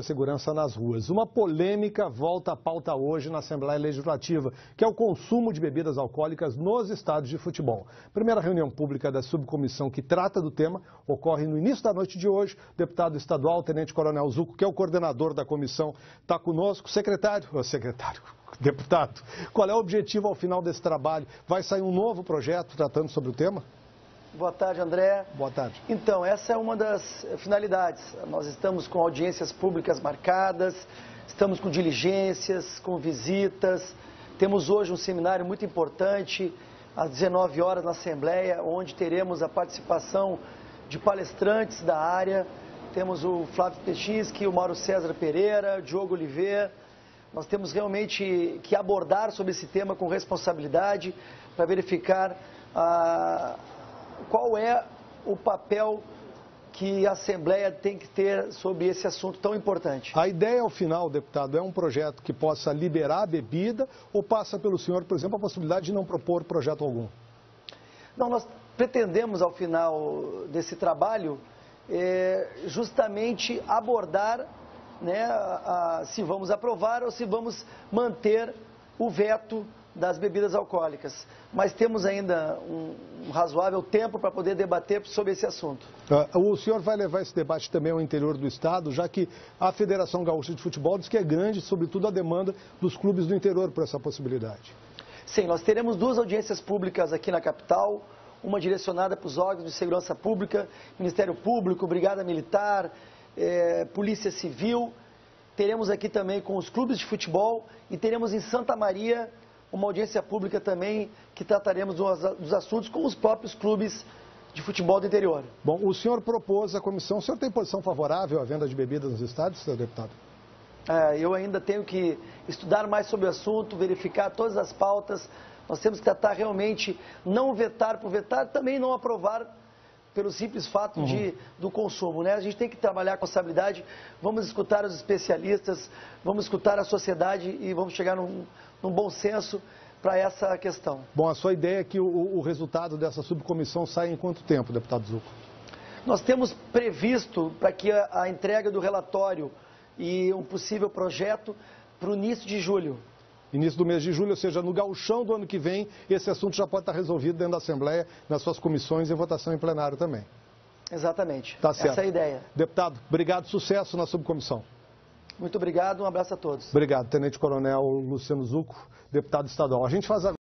segurança nas ruas. Uma polêmica volta à pauta hoje na Assembleia Legislativa, que é o consumo de bebidas alcoólicas nos estádios de futebol. A primeira reunião pública da subcomissão que trata do tema ocorre no início da noite de hoje. O deputado estadual, Tenente Coronel Zucco, que é o coordenador da comissão, está conosco. Deputado, qual é o objetivo ao final desse trabalho? Vai sair um novo projeto tratando sobre o tema? Boa tarde, André. Boa tarde. Então, essa é uma das finalidades. Nós estamos com audiências públicas marcadas, estamos com diligências, com visitas. Temos hoje um seminário muito importante, às 19 horas na Assembleia, onde teremos a participação de palestrantes da área. Temos o Flávio Pechinski, o Mauro César Pereira, o Diogo Oliveira. Nós temos realmente que abordar sobre esse tema com responsabilidade para verificar qual é o papel que a Assembleia tem que ter sobre esse assunto tão importante. A ideia, ao final, deputado, é um projeto que possa liberar a bebida ou passa pelo senhor, por exemplo, a possibilidade de não propor projeto algum? Não, nós pretendemos, ao final desse trabalho, justamente abordar, né, se vamos aprovar ou se vamos manter o veto das bebidas alcoólicas. Mas temos ainda um razoável tempo para poder debater sobre esse assunto. O senhor vai levar esse debate também ao interior do estado, já que a Federação Gaúcha de Futebol diz que é grande, sobretudo, a demanda dos clubes do interior por essa possibilidade. Sim, nós teremos 2 audiências públicas aqui na capital, uma direcionada para os órgãos de segurança pública, Ministério Público, Brigada Militar, Polícia Civil. Teremos aqui também com os clubes de futebol e teremos em Santa Maria uma audiência pública também que trataremos dos assuntos com os próprios clubes de futebol do interior. Bom, o senhor propôs à comissão, o senhor tem posição favorável à venda de bebidas nos estádios, senhor deputado? Eu ainda tenho que estudar mais sobre o assunto, verificar todas as pautas. Nós temos que tratar realmente, não vetar por vetar, também não aprovar pelo simples fato do consumo, né? A gente tem que trabalhar com responsabilidade, vamos escutar os especialistas, vamos escutar a sociedade e vamos chegar num bom senso para essa questão. Bom, a sua ideia é que o resultado dessa subcomissão saia em quanto tempo, deputado Zucco? Nós temos previsto para que a entrega do relatório e um possível projeto para o início de julho. Início do mês de julho, ou seja, no gauchão do ano que vem, esse assunto já pode estar resolvido dentro da Assembleia, nas suas comissões e em votação em plenário também. Exatamente. Tá certo. Essa é a ideia. Deputado, obrigado, sucesso na subcomissão. Muito obrigado, um abraço a todos. Obrigado, Tenente Coronel Luciano Zucco, deputado estadual. A gente faz agora